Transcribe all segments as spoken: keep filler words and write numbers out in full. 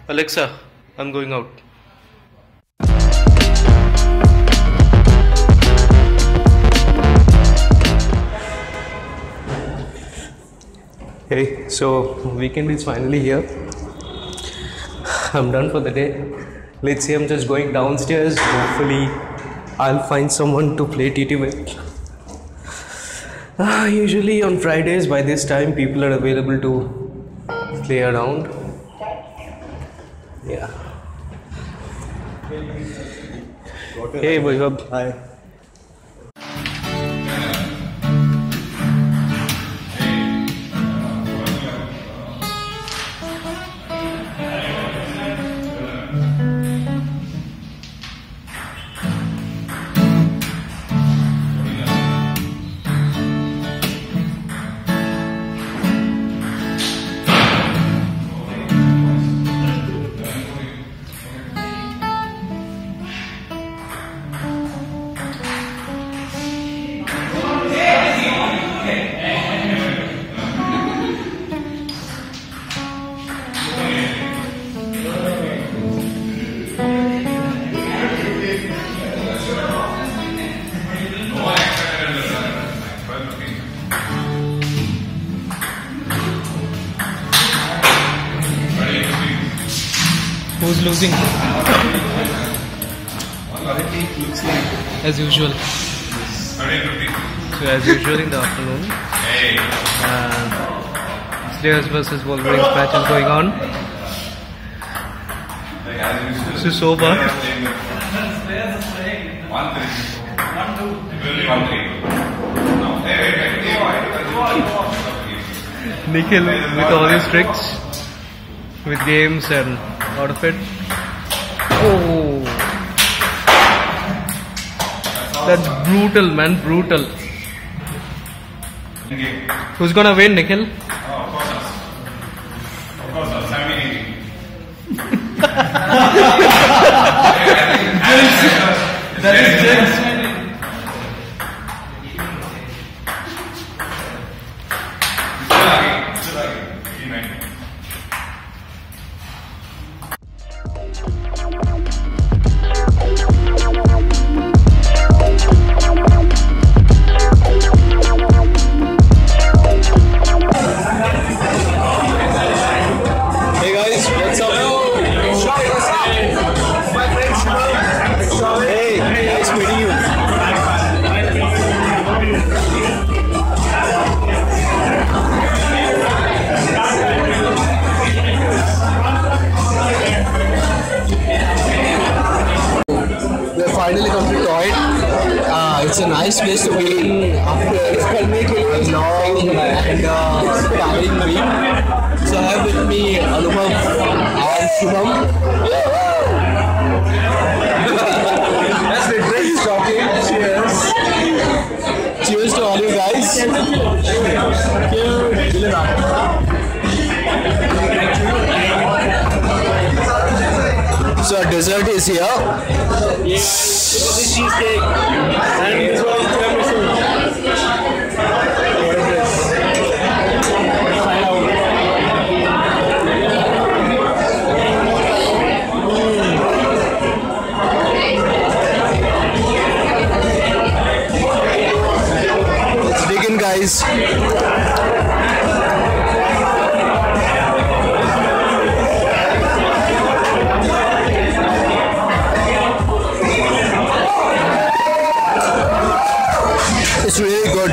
Alexa, I'm going out. Hey, so weekend is finally here. I'm done for the day. Let's see, I'm just going downstairs. Hopefully, I'll find someone to play T T with. Uh, usually on Fridays by this time, people are available to play around. Yeah. Hey, Vaibhav. Hi. Who's losing? Looks like As usual. So as usual in the afternoon. Uh, Slayers versus Wolverines match is going on. This is so far. Nikhil with all his tricks, with games and out of it. Oh, that's brutal, man, brutal. Who's gonna win, Nikhil? Oh, of course us. Of course us. seventeen eighteen. That is jinx. Finally come to Toy. Uh, it's a nice place to be in after a long and uh, tiring week. So I have with me Anubhav and Shubham. That's the great talking. Cheers. Cheers to all you guys. So dessert is here. Yes, this is cheesecake and this one is tiramisu. What is this? Find out. Mm. Let's dig in, guys. It's really good.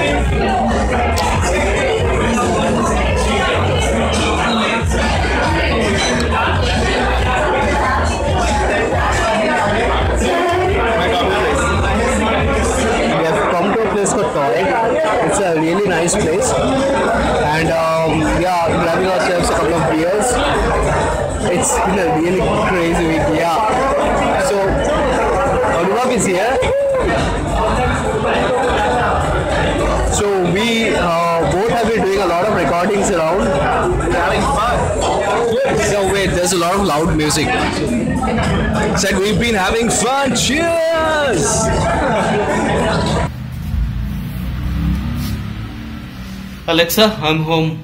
We have come to a place called Toy. It's a really nice place. And um, yeah, we're having ourselves a couple of beers. It's been a really crazy week, yeah. So, Anubhav is here. So we uh, both have been doing a lot of recordings around. We're having fun. So wait, there's a lot of loud music. Said we've been having fun. Cheers! Alexa, I'm home.